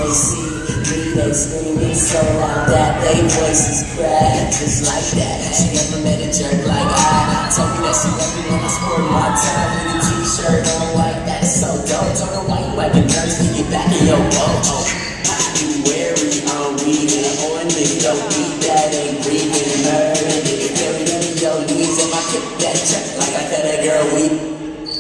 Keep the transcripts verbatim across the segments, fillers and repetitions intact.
they see me, they screaming so loud that they voices crack. Just like that, she never met a jerk like I. Told me that she loved me when I sport my time with a t-shirt on like that. So dope, told her why you acting nervous to get back in your boat. You wary on weeding on nigga, don't beat that ain't breathing. Murder, nigga, carry none of your needs. If I kept that check like I cut that girl weed.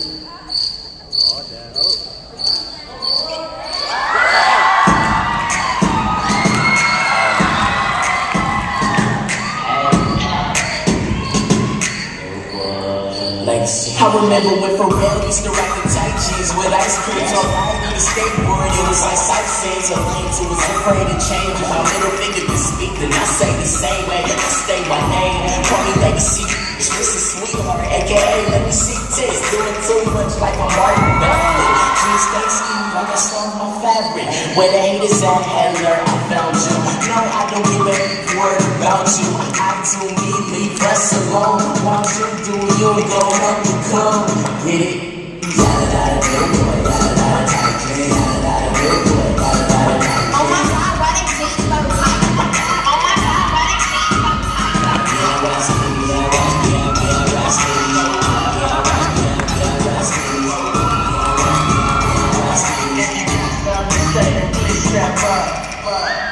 I remember when Pharrell used to rock the tight jeans with ice cream. So I need a skateboard, it was like sightseeing. So lanes, who was afraid to change. With my middle finger to speak, then I say the same way. I stay my name, call me Legacy. Twisted sweetheart, aka let me see tits. Doing too much like I'm Martin Ballard. Jeans stay ski like I stole my fabric. Where the haters at, Heller, I found you. No, I don't give a word about you. I do me, leave us alone. Why you do you go up and come? Get it? Yada yada good boy, yada yada tight clean, yada yada good boy, yada yada tight. Oh my God, why they keep so tight? Oh my God, why they keep so tight? Yeah, Rusty, yeah, Rusty, yeah, yeah, Rusty, yeah, Rusty, yeah, Rusty, yeah, Rusty, yeah, Rusty. If you got something to say, then please step up.